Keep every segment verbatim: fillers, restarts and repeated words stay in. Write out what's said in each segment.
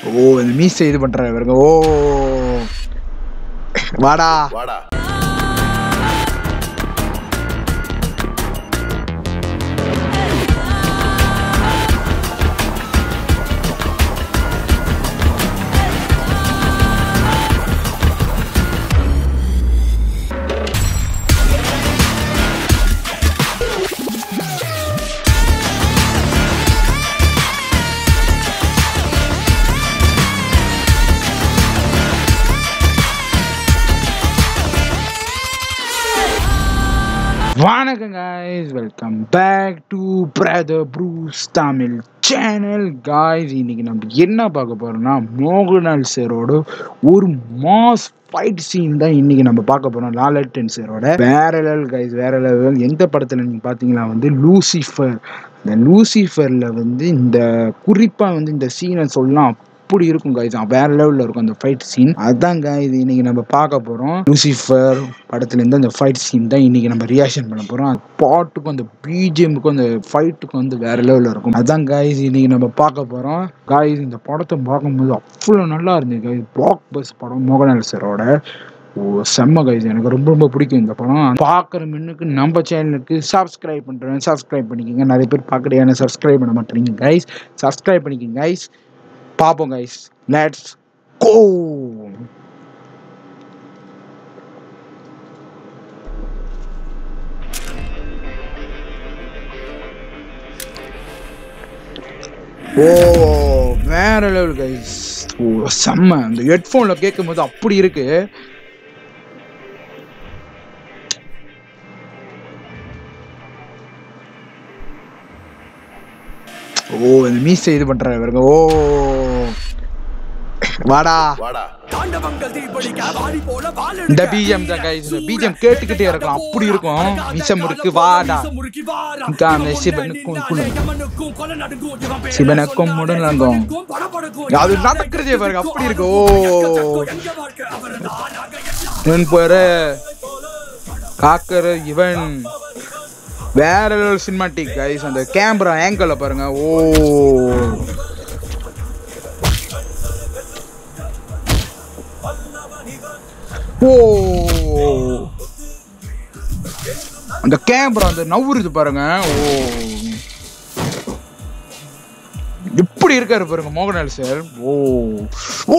ஓ இந்த மீசை இது பண்றாங்க பாருங்க. ஓ வாடா வாடா. வணக்கம் guys, welcome back to Brother Bruce Tamil channel guys. இன்னைக்கு நம்ம என்ன பார்க்க போறோம்னா மோகன்லால் சாரோட ஒரு மாஸ் ஃபைட் சீன் தான் இன்னைக்கு நம்ம பார்க்க போறோம். லாலட்டன் சாரோட வேற லெவல் guys, வேற லெவல். எந்த படத்துல நீங்க பாத்தீங்கன்னா வந்து லூசிஃபர். இந்த லூசிஃபர்ல வந்து இந்த குறிப்பா வந்து இந்த சீனை சொல்லலாம் அப்படி இருக்கும் guys, வேற லெவல்ல இருக்கும் அந்த ஃபைட் சீன். அதாங்க இது இன்னைக்கு நம்ம பார்க்க போறோம். லூசிஃபர் படத்துல இருந்து அந்த ஃபைட் சீன் தான் இன்னைக்கு நம்ம ரியாக்ஷன் பண்ண போறோம். பாட்டுக்கும் அந்த பிஜிஎம்க்கும் அந்த ஃபைட்டுக்கும் வந்து வேற லெவல்ல இருக்கும். அதான் guys இன்னைக்கு நம்ம பார்க்க போறோம். guys இந்த படத்தை பார்க்கும்போது அவ்வளோ நல்லா இருந்தது guys. பிளாக் பஸ் படம் மோகன்லால் சாரோட. ஓ செம்ம கைஸ், எனக்கு ரொம்ப ரொம்ப பிடிக்கும் இந்த படம். பார்க்குற மின்னுக்கு நம்ம சேனலுக்கு சப்ஸ்கிரைப் பண்ணுறேன், சப்ஸ்கிரைப் பண்ணிக்கோங்க. நிறைய பேர் பார்க்குறேன் சப்ஸ்கிரைப் பண்ண மாட்டேறீங்க கைஸ். சப்ஸ்கிரைப் பண்ணிக்கோங்க கைஸ். பாப்போம் கைஸ், லெட்ஸ் கோ. ஓ வேற லெவல் கைஸ். ஓ செம்ம. அந்த ஹெட்ஃபோன்ல கேட்கும் போது அப்படி இருக்கு. ஓ இந்த மீசை இது பண்றாங்க பாருங்க. ஓ வாடா வாடா. இந்த பிஜிஎம் தான் கைஸ், இந்த பிஜிஎம் கேட்டுக்கிட்டே இருக்கலாம் அப்படி இருக்கும். மிச்சம் இருக்கு வாடா. சிவனுக்கும் சிவனுக்கும் முடலங்கும் அது நடக்கிறதே பாருங்க அப்படி இருக்கு. ஓ இவன் போற காக்கற இவன் வேற லெவல் சினிமாட்டிக் கைஸ். அந்த கேமரா ஆங்கிள் பாருங்க. ஓ ஓ அந்த கேமரா அந்த நவுறுது பாருங்க. ஓ எப்படி இருக்காரு பாருங்க மோகன்லால் சார். ஓ ஓ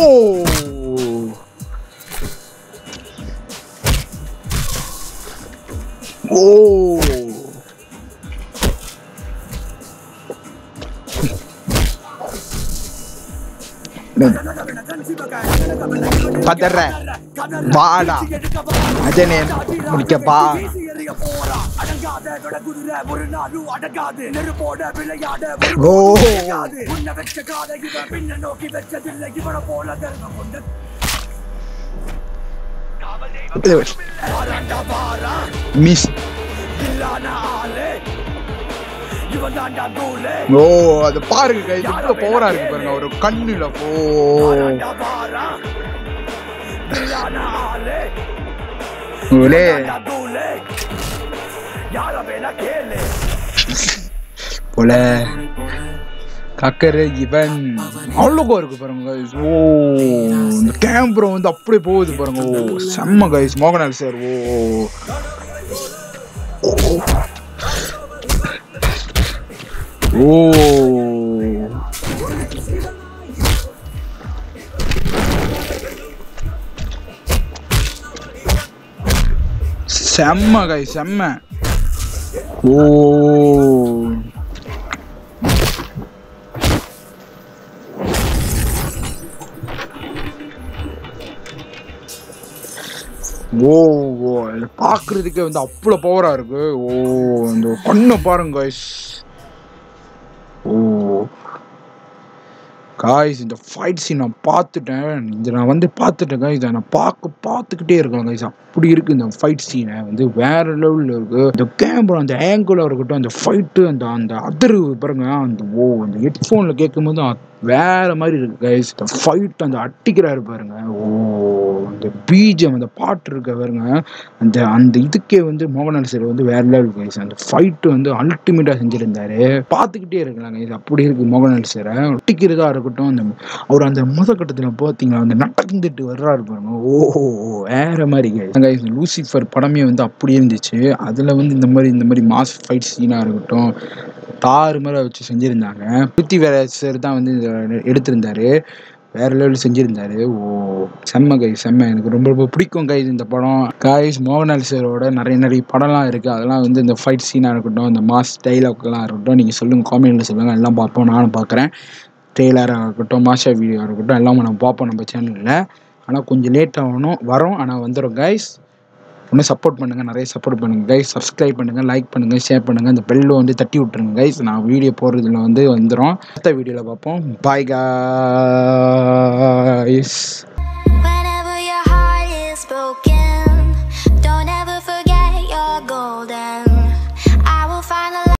ஓ பதற வாடா அஜனே முடிக்கப்பா. ஓ மிஸ். ஓ அது பாருங்க கைஸ், இவ்வளவு பவரா இருக்கு பாருங்க ஒரு கண்ணுல. ஓ போல கக்கரு இவன் அவ்வளோக்கோ இருக்கு பாருங்க கைஸ். ஓ இந்த கேமரா வந்து அப்படியே போகுது பாருங்க. ஓ செம்ம கைஸ் மோகன்லால் சார். ஓ ஓ செம்ம கை செம்ம. ஓ ஓ பாக்குறதுக்கே வந்து அவ்வளோ பவரா இருக்கு. ஓ இந்த கண்ணை பாருங்க கைஸ். ஓ காய்ஸ் இந்த ஃபைட் சீன் நான் பார்த்துட்டேன். இதை நான் வந்து பார்த்துட்டேன் காய்ஸ். நான் பார்க்க பார்த்துக்கிட்டே இருக்கேன் காய்ஸ். அப்படி இருக்கு இந்த ஃபைட் சீனை வந்து வேற லெவலில் இருக்கு. இந்த கேமரா அந்த ஆங்கிளாக இருக்கட்டும், அந்த ஃபைட்டு அந்த அந்த அதிர்வு பாருங்க. அந்த ஓ அந்த ஹெட்ஃபோனில் கேட்கும் போது வேற மாதிரி இருக்கு கைஸ். இந்த ஃபைட் அந்த அட்டிக்கிறாரு பாருங்க. ஓ அந்த பீஜம் அந்த பாட்டு இருக்க பாருங்க. அந்த அந்த இதுக்கே வந்து மோகன்லால் சார் வந்து வேற லெவல் கைஸ். அந்த ஃபைட் வந்து அல்டிமேட்டா செஞ்சிருந்தாரு. பார்த்துக்கிட்டே இருக்கலாம் கைஸ். அப்படி இருக்கு மோகன்லால் சாரை. அட்டிக்கிறதா இருக்கட்டும். அந்த அவர் அந்த முத கட்டத்தில் பார்த்தீங்கன்னா அந்த நடந்துட்டு வர்றாரு பாருங்க. ஓஹோ வேற மாதிரி கைஸ். லூசிஃபர் படமே வந்து அப்படி இருந்துச்சு. அதுல வந்து இந்த மாதிரி இந்த மாதிரி மாஸ் ஃபைட் சீனா இருக்கட்டும் தாறு மேலே வச்சு செஞ்சுருந்தாங்க. பிருத்திவிராஜ் சார் தான் வந்து எடுத்திருந்தாரு. வேற லெவலில் செஞ்சுருந்தாரு. ஓ செம்ம கைஸ் செம்ம. எனக்கு ரொம்ப ரொம்ப பிடிக்கும் கைஸ் இந்த படம். கைஸ் மோகன்லால் சாரோட நிறைய நிறைய படம்லாம் இருக்குது. அதெல்லாம் வந்து இந்த ஃபைட் சீனாக இருக்கட்டும் இந்த மாஸ் டைலாக்லாம் இருக்கட்டும் நீங்கள் சொல்லுங்கள், காமெண்டில் சொல்லுங்கள். எல்லாம் பார்ப்போம், நானும் பார்க்குறேன். ட்ரெய்லராக இருக்கட்டும் மாஸ்டர் வீடியோவாக இருக்கட்டும் எல்லாமே நம்ம பார்ப்போம் நம்ம சேனலில். ஆனால் கொஞ்சம் லேட் ஆகணும் வரும், ஆனால் வந்துடும் கைஸ். இன்னும் சப்போர்ட் பண்ணுங்கள், நிறைய சப்போர்ட் பண்ணுங்கள் கைஸ். சப்ஸ்கிரைப் பண்ணுங்கள், லைக் பண்ணுங்கள், ஷேர் பண்ணுங்கள். அந்த பெல்லை வந்து தட்டி விட்டுருங்க கைஸ். நான் வீடியோ போடுறதுல வந்து வந்துடும். அடுத்த வீடியோவில் பார்ப்போம். Bye guys.